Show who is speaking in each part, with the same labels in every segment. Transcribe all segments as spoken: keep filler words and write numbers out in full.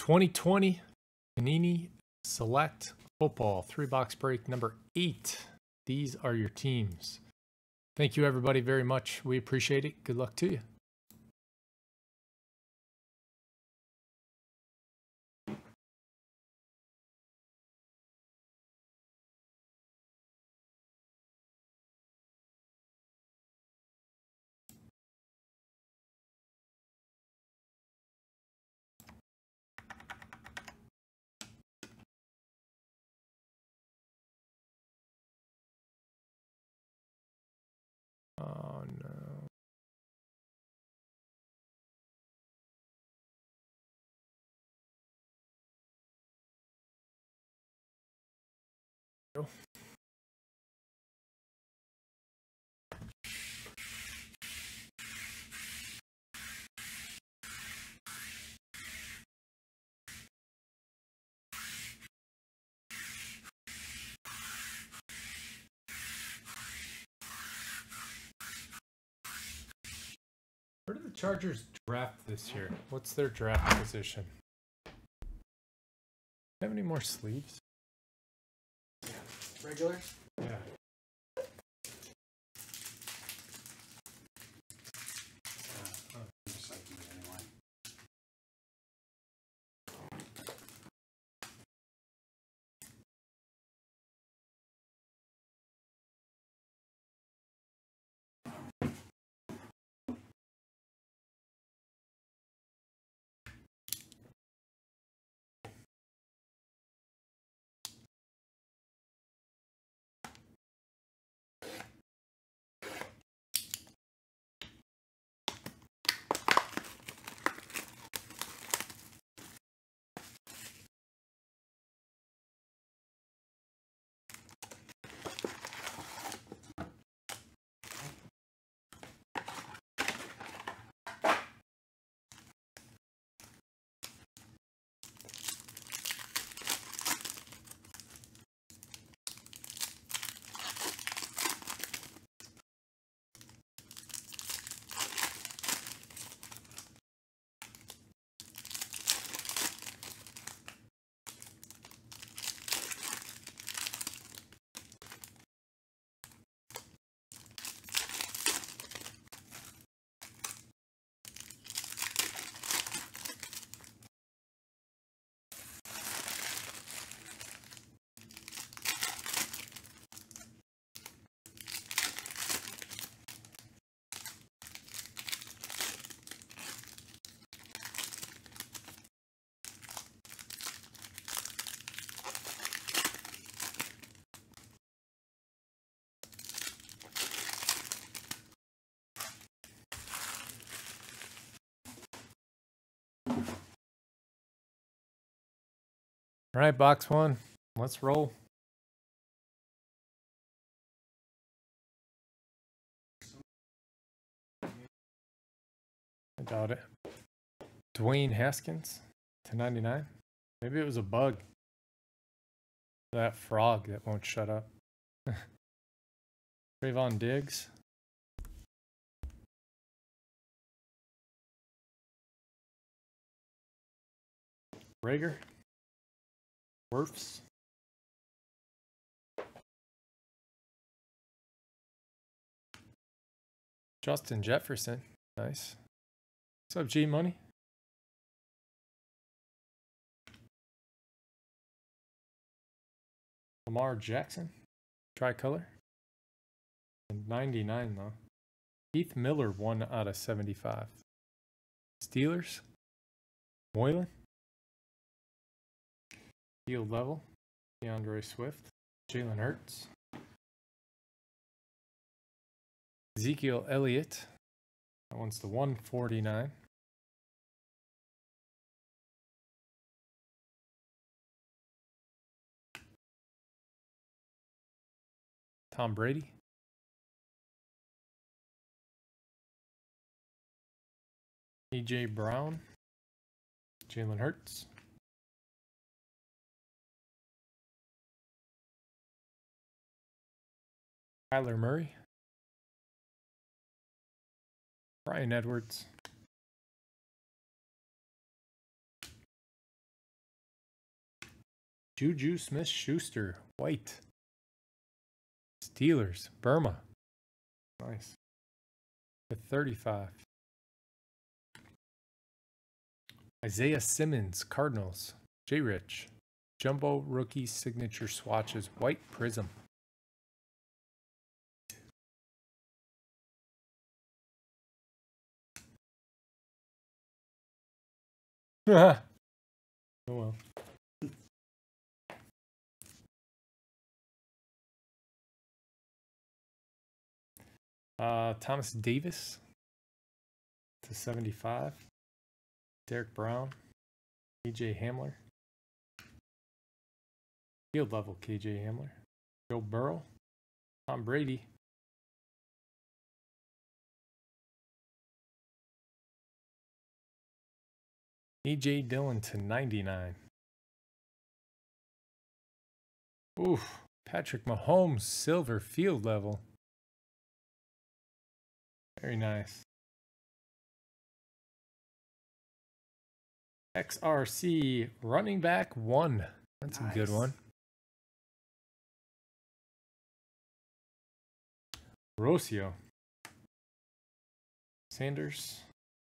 Speaker 1: twenty twenty Panini Select Football three box break number eight. These are your teams. Thank you everybody very much. We appreciate it. Good luck to you. Oh no. No. Where do the Chargers draft this year? What's their draft position? Have any more sleeves?
Speaker 2: Yeah. Regular?
Speaker 1: Yeah.
Speaker 2: Uh, oh, just like you anyway.
Speaker 1: All right, box one. Let's roll. I doubt it. Dwayne Haskins to ninety-nine. Maybe it was a bug. That frog that won't shut up. Trayvon Diggs. Rager. Werfs. Justin Jefferson. Nice. What's up, G Money? Lamar Jackson. Tricolor. And ninety-nine though. Heath Miller, one out of seventy-five. Steelers. Moylan. Field level. DeAndre Swift. Jalen Hurts. Ezekiel Elliott. That one's the one forty-nine. Tom Brady. A J Brown. Jalen Hurts. Kyler Murray. Bryan Edwards. Juju Smith-Schuster, white. Steelers, Burma. Nice. With thirty-five. Isaiah Simmons, Cardinals. J. Rich. Jumbo rookie signature swatches, white prism. Oh well. Uh, Thomas Davis to seventy-five. Derek Brown. K J Hamler. Field level K J Hamler. Joe Burrow. Tom Brady. A J Dillon to ninety-nine. Oof. Patrick Mahomes, silver field level. Very nice. X R C running back one. That's nice. A good one. Roadshow. Sanders.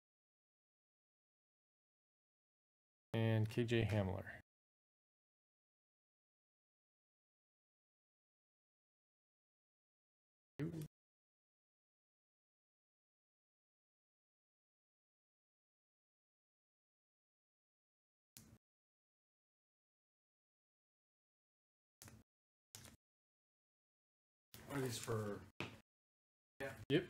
Speaker 1: And K J Hamler.
Speaker 2: What are these for? Yeah.
Speaker 1: Yep.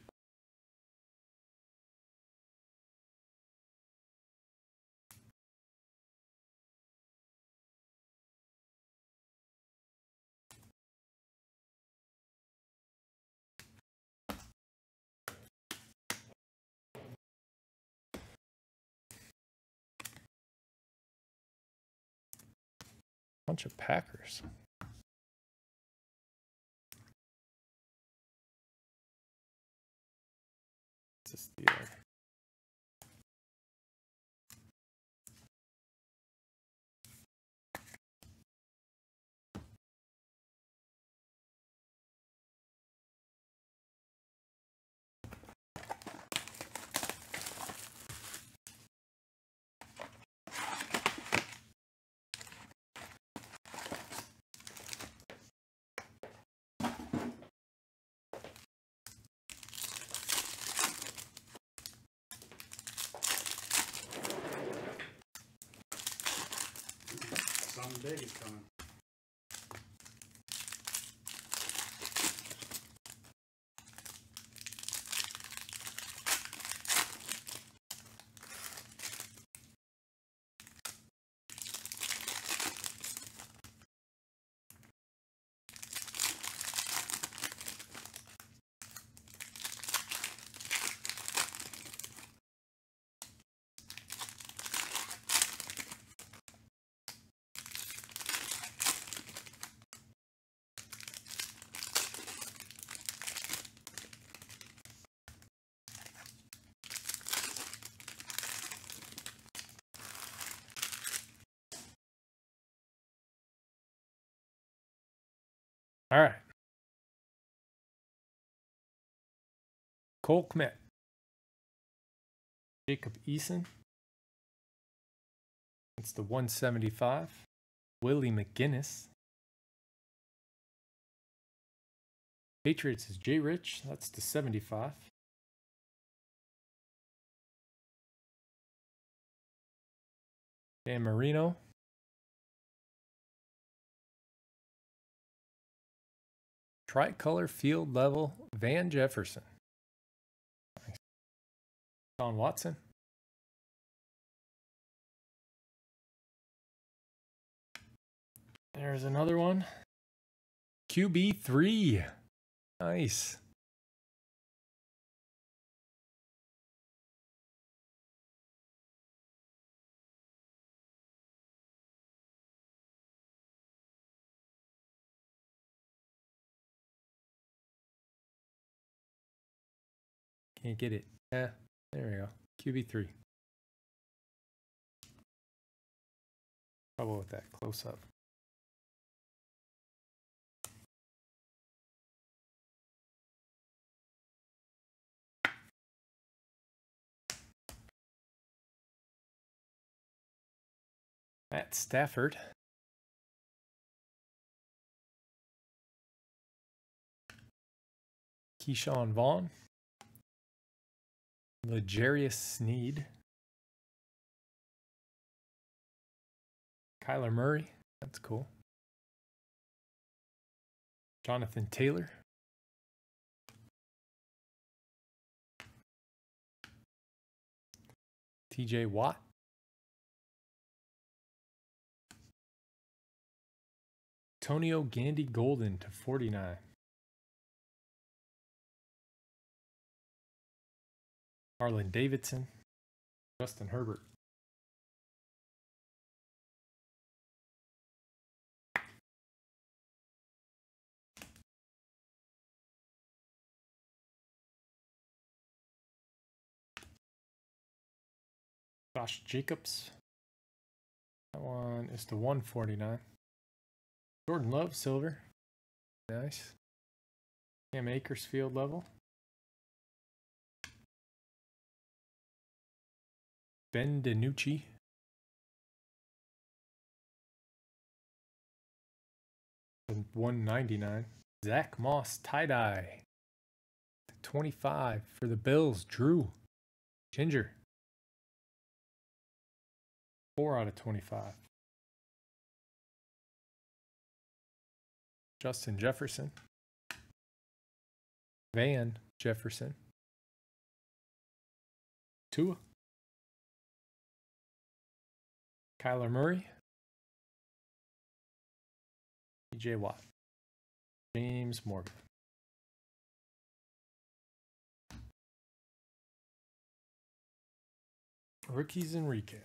Speaker 1: Bunch of Packers. It's a Steeler.
Speaker 2: Something big is coming.
Speaker 1: All right. Cole Kmet. Jacob Eason. It's the one seventy-five. Willie McGinnis. Patriots is J. Rich. That's the seventy-five. Dan Marino. Tricolor field level Van Jefferson. Nice. Don Watson. There's another one. Q B three. Nice. Can't get it. Yeah, there we go. Q B three. Trouble with that close up. Matt Stafford. Keyshawn Vaughn. L'Jarius Sneed. Kyler Murray. That's cool. Jonathan Taylor. T J Watt. Antonio Gandy Golden to forty-nine. Harlan Davidson. Justin Herbert. Josh Jacobs. That one is to one forty-nine. Jordan Love, silver. Nice. Cam Akers, field level. Ben DiNucci. one ninety-nine. Zach Moss, tie-dye. twenty-five for the Bills. Drew. Ginger. four out of twenty-five. Justin Jefferson. Van Jefferson. Tua. Kyler Murray. T J Watt. James Morgan. Rookies and recap.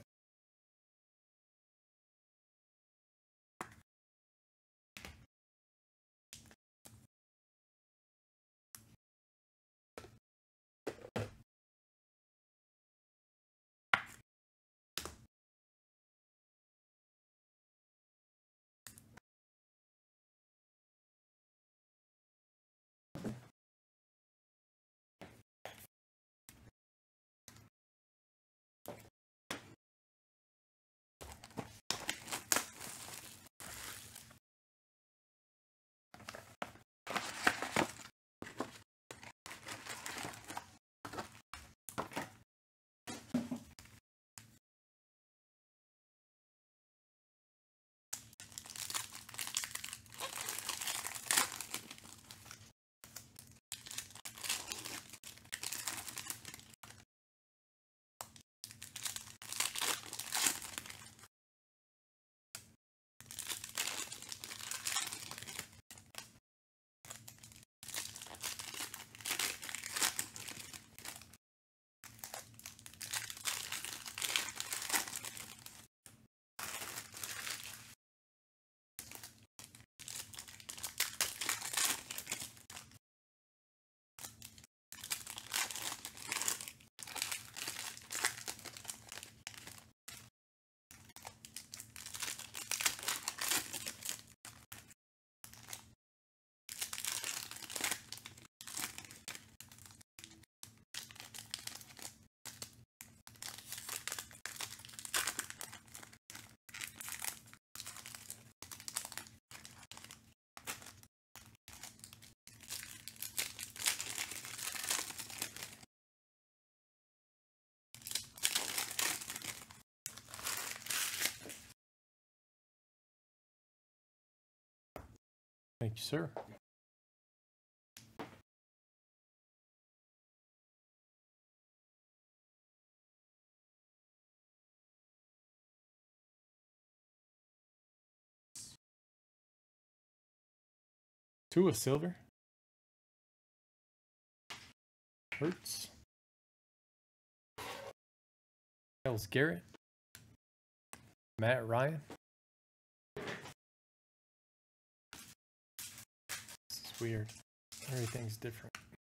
Speaker 1: Thank you, sir. Tua silver. Hurts. Myles Garrett. Matt Ryan. This is weird. Everything's different.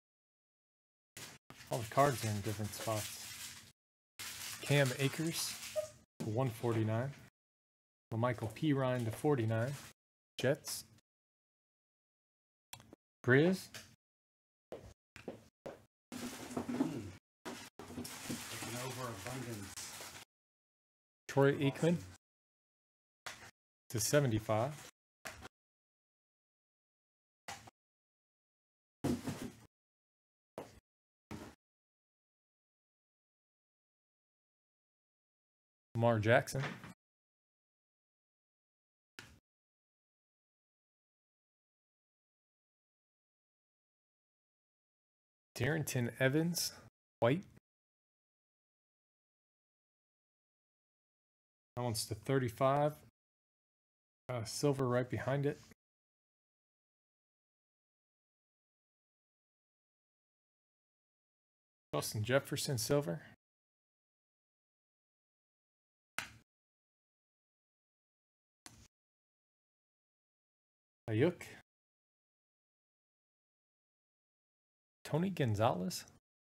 Speaker 1: All the cards are in different spots. Cam Akers to one forty-nine. Michael P. Ryan to forty-nine. Jets. Grizz.
Speaker 2: Mm. An overabundance.
Speaker 1: Troy Aikman. to seventy-five. Lamar Jackson. Darrington Evans, white. That one's to thirty-five. Uh, silver right behind it. Justin Jefferson, silver. Ayuk. Tony Gonzalez.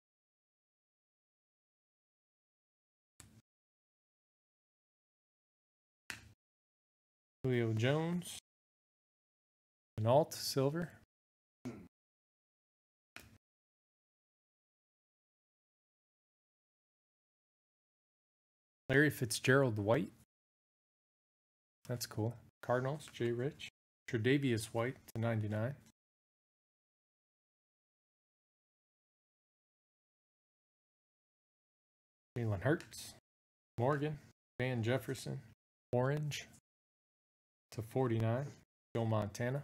Speaker 1: Julio Jones. Renault, silver. Larry Fitzgerald, white. That's cool. Cardinals, Jay Rich. Tre'Davious White to ninety-nine. Jalen Hurts. Morgan. Van Jefferson. Orange to forty-nine. Joe Montana.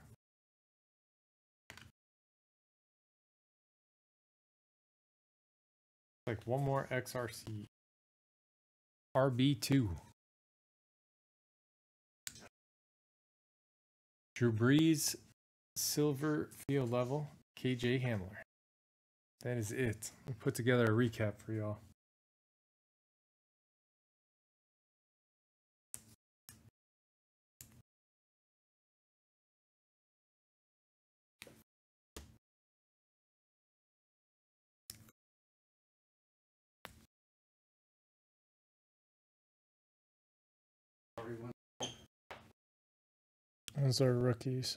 Speaker 1: Like one more X R C. R B two. Drew Brees, silver field level, K J Hamler. That is it. We put together a recap for y'all.
Speaker 2: Everyone.
Speaker 1: Those are rookies.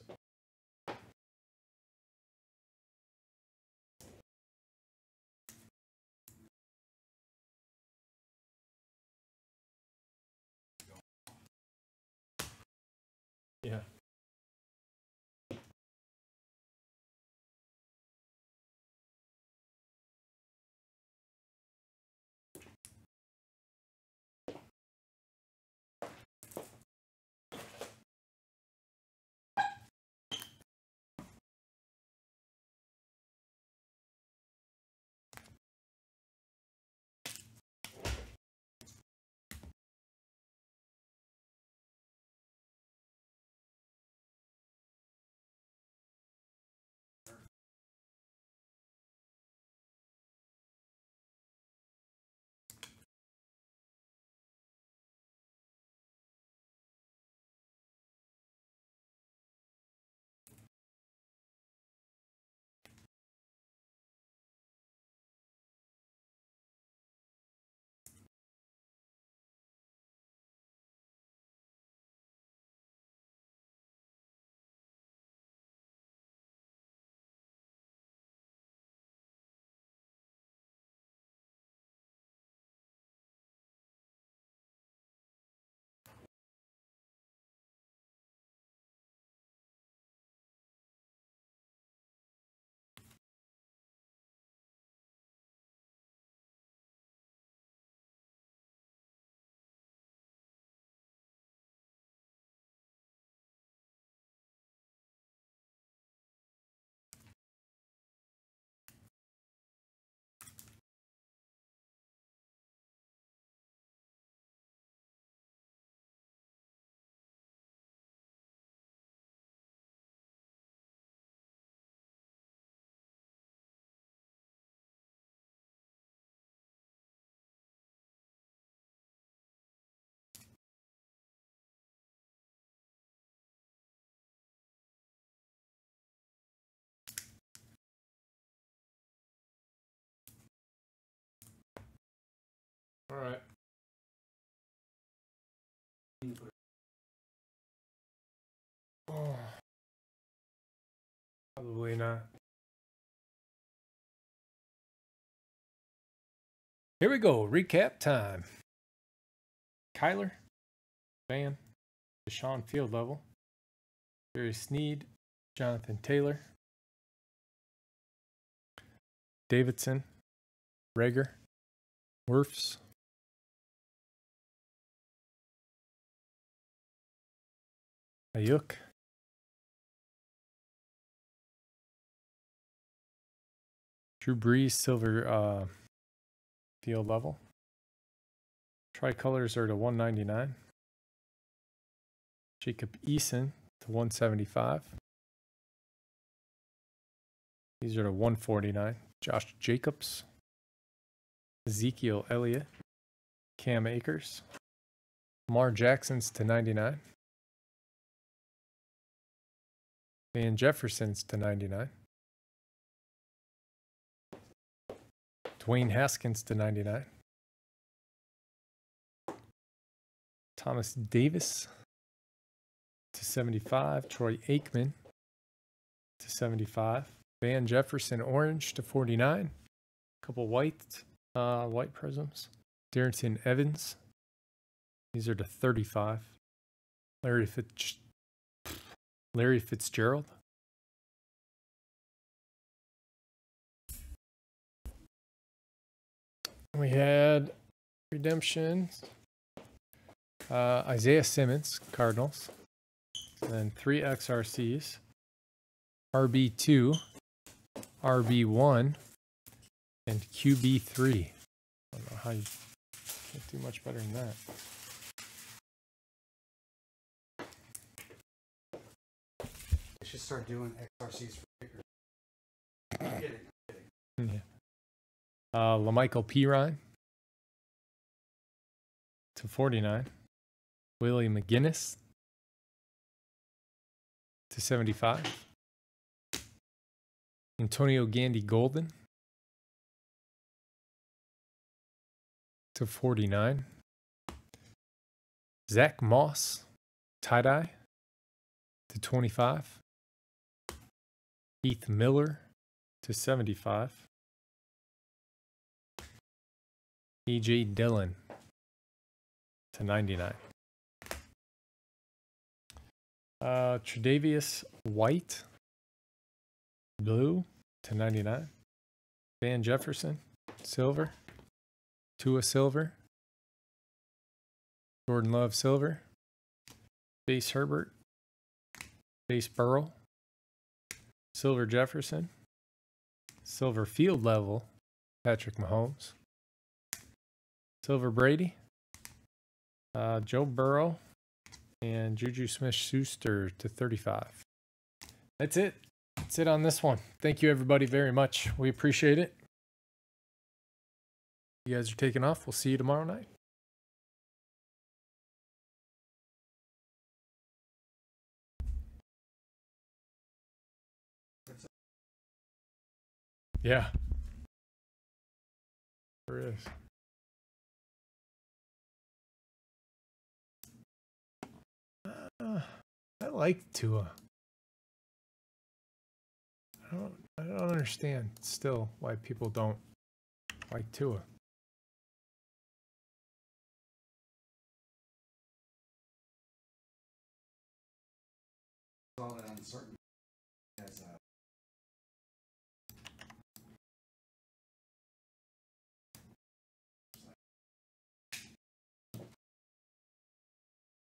Speaker 1: Yeah. All right. Oh, probably not. Here we go. Recap time. Kyler, Van, Deshaun field level. Jerry Sneed, Jonathan Taylor, Davidson, Rager, Wirfs, Ayuk, Drew Brees, silver uh, field level. Tricolors are to one ninety-nine. Jacob Eason to one seventy-five. These are to one forty-nine. Josh Jacobs, Ezekiel Elliott, Cam Akers, Lamar Jackson's to ninety-nine. Van Jefferson's to ninety-nine. Dwayne Haskins to ninety-nine. Thomas Davis to seventy-five. Troy Aikman to seventy-five. Van Jefferson orange to forty-nine. Couple white uh, white prisms. Darrington Evans. These are to thirty-five. Larry Fitz Larry Fitzgerald. We had redemptions. Uh, Isaiah Simmons, Cardinals. And then three X R Cs. R B two, R B one, and Q B three. I don't know how you can't do much better than that.
Speaker 2: I should start doing X R Cs for kickers. I'm kidding, I'm kidding.
Speaker 1: Yeah. Uh, LaMichael Pirine to forty-nine. Willie McGinnis to seventy-five. Antonio Gandy Golden to forty-nine. Zach Moss, tie-dye to twenty-five. Heath Miller to seventy-five. A J Dillon to ninety-nine. Uh, Tre'Davious White, blue to ninety-nine. Van Jefferson, silver. Tua silver. Jordan Love silver. Base Herbert. Base Burrow. Silver Jefferson. Silver field level, Patrick Mahomes. Silver Brady. Uh, Joe Burrow. And Juju Smith-Schuster to thirty-five. That's it. That's it on this one. Thank you, everybody, very much. We appreciate it. You guys are taking off. We'll see you tomorrow night. Yeah. There is. Uh, I like Tua. I don't. I don't understand still why people don't like Tua.
Speaker 2: All that uncertainty.